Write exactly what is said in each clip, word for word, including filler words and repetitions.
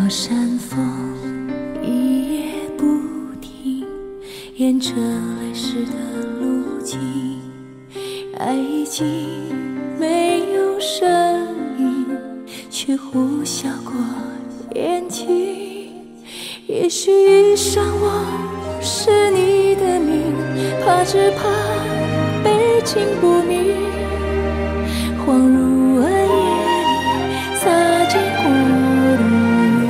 落山风一夜不停，沿着来时的路径，爱已经没有声音，却呼啸过眼睛。也许遇上我是你的命，怕只怕北京不明，恍如暗夜里擦肩过的云。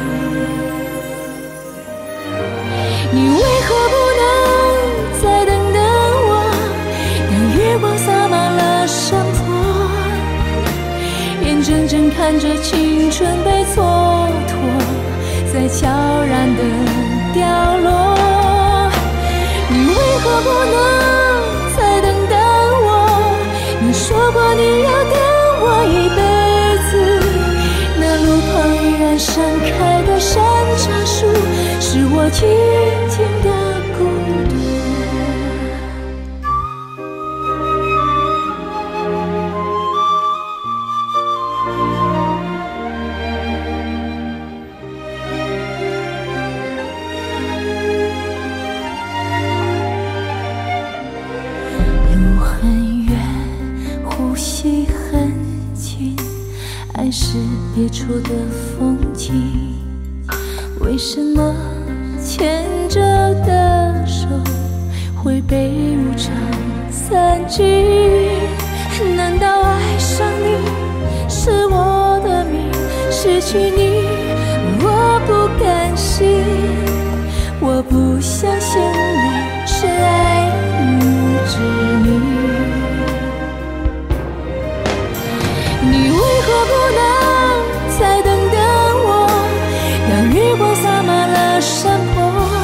你为何不能再等等我，当月光洒满了山坡，眼睁睁看着青春被蹉跎，在悄然地掉落。你为何不能再等等我，你说过你要等我一辈子，那路旁依然盛开的山楂树，是我静静的孤独。路很远，呼吸很近，爱是别处的风景。为什么牵着的手会被无常散尽？难道爱上你是我的命？失去你我不甘心，我不相信你是爱慕之名。你为何不能再等等我，当月光洒满了山坡，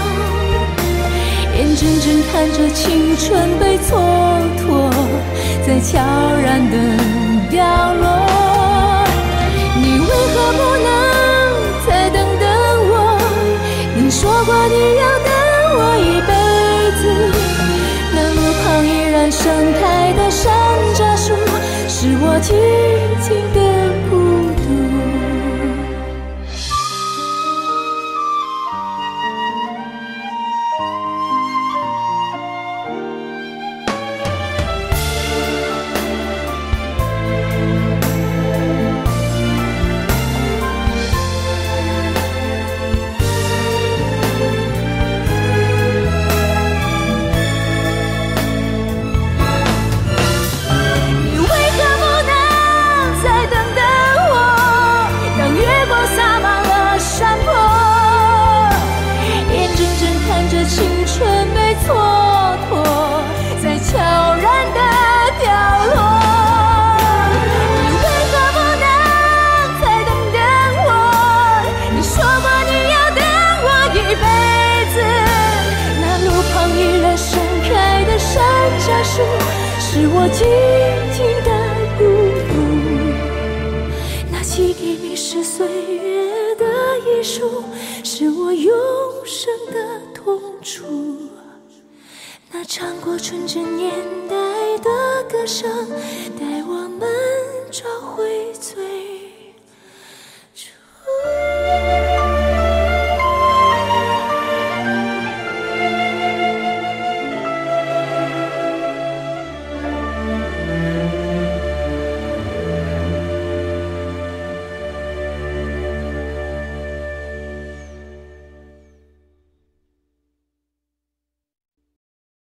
眼睁睁看着青春被蹉跎，在悄然地掉落。你为何不能再等等我，你说过你要等我一辈子，那路旁依然盛开的山楂树，是我静静的孤独。青春被蹉跎，在悄然地掉落。你为何不能再等等我，你说过你要等我一辈子，那路旁依然盛开的山楂树，是我静静的孤独。那寄给你是岁月的遗书，是我永生的痛楚。那唱过纯真年代的歌声，带我们找回最